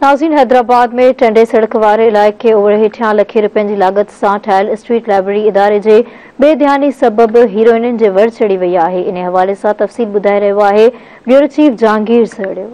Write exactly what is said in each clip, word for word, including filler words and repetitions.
नाज़रीन, हैदराबाद में टंडे सड़क वारे इलाइक़े ओवर हेठियां लखे रुपयनि जी लागत सां ठहियल स्ट्रीट लाइब्रेरी इदारे जे बेध्यानी सबबि हीरोइननि जे वर चढ़ी वई आहे। इन हवाले सां तफ़सील ॿुधाए रहियो आहे ब्यूरो चीफ जहांगीर सरड़ियो।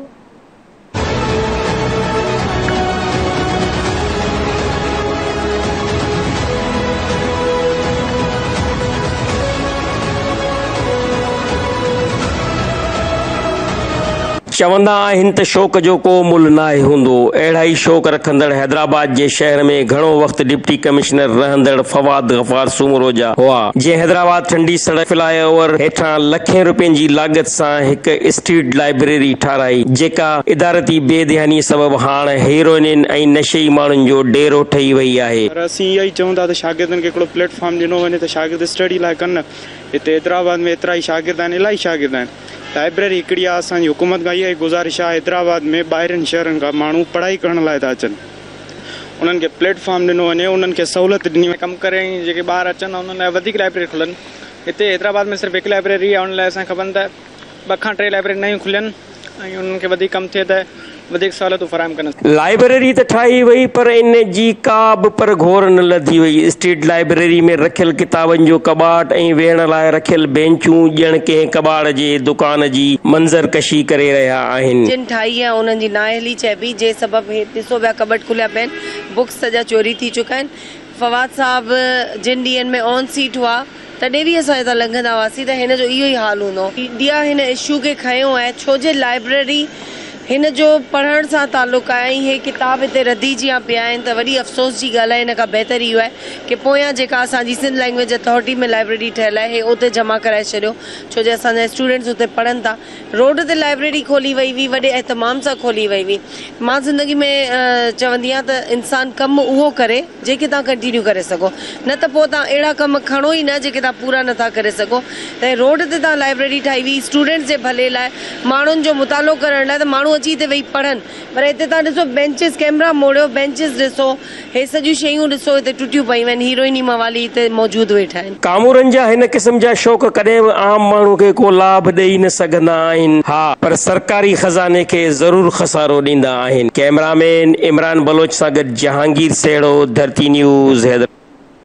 चवंदा आहिनि त शौक़ जो को मुल नाहे हूंदो। अहिड़ा ई शौक़ रखंदड़ हैदराबाद जे शहर में घणो वक़्तु डिप्टी कमिश्नर रहंदड़ फवाद गफ़ार सूमरोजा हुआ, जंहिं हैदराबाद ठंडी सड़क फ्लाईओवर हेठां लखें रुपयनि जी लागत सां हिकु स्ट्रीट लाइब्रेरी ठाराई, जेका इदारती बेध्यानी सबबि हाणे हीरोइननि ऐं नशेई माण्हुनि जो डेरो ठही वई आहे। असीं इहो ई चऊं था त शागिर्दनि खे हिकिड़ो प्लेटफॉर्म ॾिनो वञे त शागिर्द स्टडी लाइ कनि। हिते हैदराबाद में एतिरा ई शागिर्द आहिनि, इलाही शागिर्द आहिनि। लाइब्रेरी हिकिड़ी आहे, असांजी हुकूमत खां इहा ई गुज़ारिश आहे, हैदराबाद में ॿाहिरिनि शहरनि खां माण्हू पढ़ाई करण लाइ था अचनि, उन्हनि खे प्लेटफॉर्म ॾिनो वञे, उन्हनि खे सहूलियत ॾिनी वञे। कमु करे जेके ॿार अचनि उन्हनि लाइ वधीक लाइब्रेरी खुलनि। हिते हैदराबाद में सिर्फ़ु हिकु लाइब्रेरी आहे, उन लाइ असांखे खपनि त ॿ खां टे लाइब्रेरी नयूं खुलनि ऐं उन्हनि खे वधीक कमु थिए त वधीक सहूलियतूं फ़राहम कनि। लाइब्रेरी त ठाही वई, पर इन जी का बि पर घोर न लधी वई। स्ट्रीट लाइब्रेरी में रखियल किताबनि जो कबाट ऐं वेहण लाइ रखियल बेंचूं ॼण कंहिं कबाड़ जे दुकान जी मंज़र कशी करे रहिया आहिनि। जिन ठाही आहे उन्हनि जी नाअहली चइबी, जे सबबि ॾिसो पिया कबट खुलिया पिया आहिनि, बुक्स सॼा चोरी थी चुका आहिनि। फवाद साहब जिन ॾींहंनि में ऑन सीट हुआ तॾहिं बि असां हितां लंघंदा हुआसीं त हिन जो इहो ई हाल हूंदो। इंडिया हिन इशू खे खयो आहे छो जे लाइब्रेरी हिन जो पढ़ण सां ताल्लुक़ आहे। हे किताब हिते रधिजी पिया आहिनि त वॾी अफ़सोस जी ॻाल्हि आहे। हिन खां बहितर इहो आहे कि पोयां जेका असांजी सिंध लैंग्वेज अथॉरिटी में लाइब्रेरी ठहियल आहे हे उते जमा कराए छॾियो, छो जे असांजा स्टूडेंट्स उते पढ़नि था। रोड ते लाइब्रेरी खोली वई हुई, वॾे एहतमाम सां खोली वई हुई। मां ज़िंदगी में चवंदी आहियां त इंसान कमु उहो करे जेके तव्हां कंटिन्यू करे सघो, न त पोइ तव्हां अहिड़ा कमु खणो ई न जेके तव्हां पूरा नथा करे सघो। त रोड ते तव्हां लाइब्रेरी ठाही हुई स्टूडेंट्स जे भले लाइ, माण्हुनि जो मुतालो करण लाइ, त माण्हू अची हिते वेही पढ़नि। पर हिते तव्हां ॾिसो बेंचिस, कैमरा मोड़ियो, बेंचिस ॾिसो, हे सॼियूं शयूं ॾिसो हिते टुटियूं पयूं आहिनि। हीरोइनी मवाली हिते मौजूदु वेठा आहिनि। कामूरनि जा हिन क़िस्म जा शौक़ कॾहिं बि आम माण्हू खे को लाभ ॾेई न सघंदा आहिनि, हा, पर सरकारी खज़ाने खे ज़रूरु खसारो ॾींदा आहिनि। कैमरामैन इमरान बलोच सां गॾु जहांगीर सेड़ो, धरती न्यूज़, हैदराबाद।